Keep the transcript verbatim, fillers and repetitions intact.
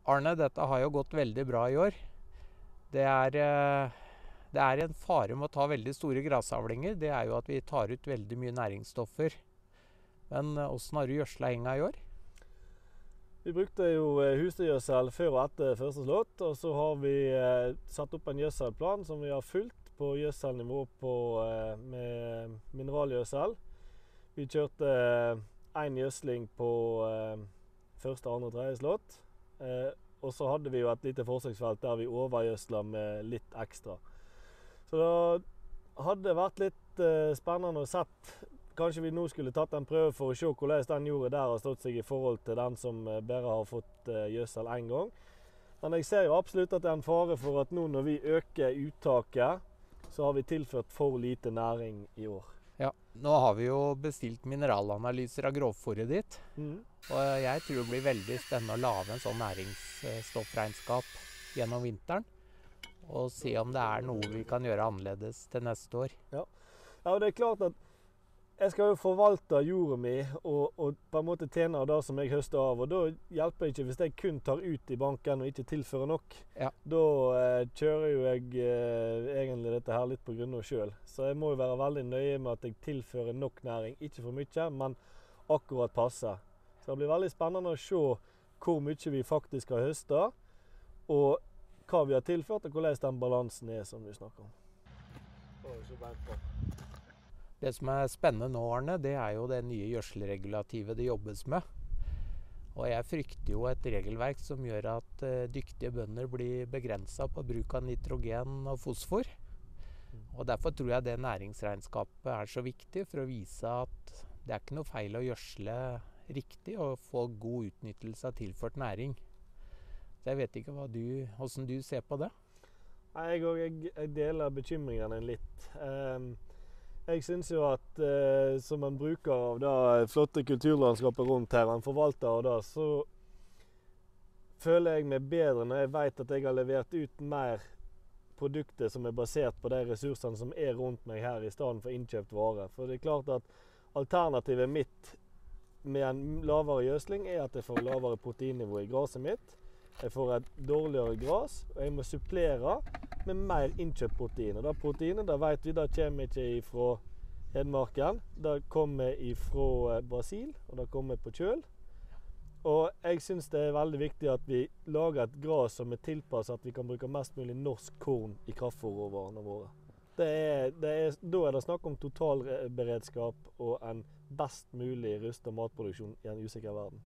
Arne, dette har jo gått veldig bra i år. Det er, eh, det er en fare med å ta veldig store grasavlinger. Det er jo at vi tar ut veldig mye næringsstoffer. Men eh, hvordan har du gjødsla enga i år? Vi brukte jo eh, husdyrgjødsel før og etter første slått, og så har vi eh, satt opp en gjødselplan som vi har fulgt på gjødselnivå på, eh, med mineralgjødsel. Vi kjørte én gjødsling på eh, første, andre, tredje slått. Eh, og så hadde vi jo et lite forsøksfelt der vi overgjødsla med litt ekstra. Så det hadde vært litt eh, spennende å sett. Kanskje vi nå skulle tatt en prøve for å se hvordan den jorda der har stått seg i forhold til den som bare har fått gjødsel én gang. Men jeg ser jo absolutt at det er en fare for at nå når vi øker uttaket, så har vi tilført for lite næring i år. Ja, nå har vi jo bestilt mineralanalyser av grovfôret ditt. Mm. Og jeg tror det blir veldig spennende å lage en sånn næringsstoffregnskap gjennom vinteren. Og se om det er noe vi kan gjøre annerledes til neste år. Ja, ja og det er klart at jeg skal jo forvalte jorda mi og, og på en måte tjene av det som jeg høster av. Og da hjelper det ikke hvis jeg kun tar ut i banken og ikke tilfører nok. Ja. Da eh, kjører jo jeg eh, egentlig dette her litt på grunn av sjøl. Så jeg må jo være veldig nøye med at jeg tilfører nok næring. Ikke for mye, men akkurat passe. Så det blir veldig spennende å se hvor mye vi faktisk har høsta, og hva vi har tilført, og hvordan den balansen er som vi snakker om. Å, så bent på. Det som er spennende nå, Arne, det er jo det nye gjødselregulativet det jobbes med. Og jeg frykter jo et regelverk som gjør at uh, dyktige bønder blir begrensa på bruk av nitrogen og fosfor. Og derfor tror jeg det næringsregnskapet er så viktig for å vise at det er ikke noe feil å gjødsle riktig og få god utnyttelse av tilført næring. Så jeg vet ikke hva du, hvordan du ser på det? Jeg, jeg, jeg deler bekymringene litt. Um, Jeg synes jo at eh, som en bruker av det flotte kulturlandskapet rundt her, en forvalter av det, så føler jeg meg bedre når jeg vet at jeg har levert ut mer produkter som er basert på de ressursene som er rundt meg her, i stedet for innkjøpt vare. For det er klart at alternativet mitt med en lavere gjødsling er at jeg får lavere proteinnivå i graset mitt. Jeg får et dårligere gras, og jeg må supplere med mer innkjøpt protein. Og det proteinet, det vet vi, det kommer ikke fra Hedmarken. Det kommer fra Brasil, og det kommer på kjøl. Og jeg synes det er veldig viktig at vi lager et gras som er tilpasset at vi kan bruke mest mulig norsk korn i kraftfôrråvarene våre. Det er, det er, da er det snakk om totalberedskap og en best mulig rustet matproduksjon i en usikker verden.